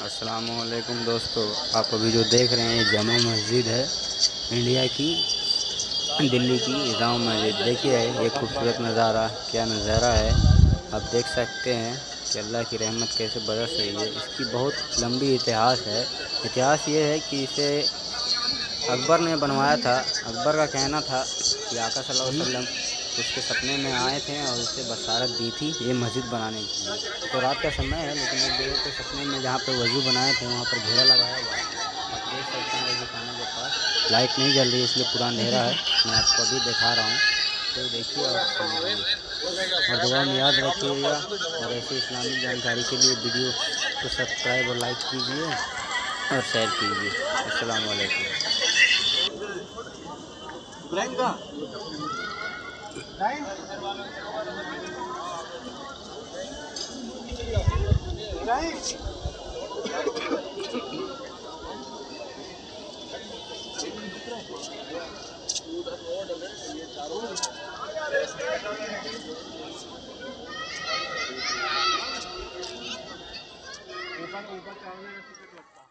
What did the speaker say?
अस्सलामुअलैकुम दोस्तों, आप अभी जो देख रहे हैं ये जामा मस्जिद है इंडिया की, दिल्ली की जामा मस्जिद। देखिए ये खूबसूरत नज़ारा, क्या नज़ारा है। आप देख सकते हैं कि अल्लाह की रहमत कैसे बरस रही है। इसकी बहुत लंबी इतिहास है। इतिहास ये है कि इसे अकबर ने बनवाया था। अकबर का कहना था कि आका सल्लल्लाहु अलैहि वसल्लम उसके सपने में आए थे और उसे बशारत दी थी ये मस्जिद बनाने के लिए। तो रात का समय है, लेकिन एक जगह पे सपने में जहाँ पे वज़ू बनाए थे वहाँ पर घेरा लगाया हुआ है। आप देख सकते हैं वज़ू खाने के पास लाइट नहीं जल रही, इसलिए पूरा अंधेरा है। मैं आपको अभी दिखा रहा हूँ, तो देखिए और समझिए और दुआ में याद रखिएगा। और ऐसी इस्लामिक जानकारी के लिए वीडियो को सब्सक्राइब और लाइक कीजिए और शेयर कीजिए। अस्सलाम वालेकुम। ऊपर ऊपर चढ़ने का टिकट लगता है।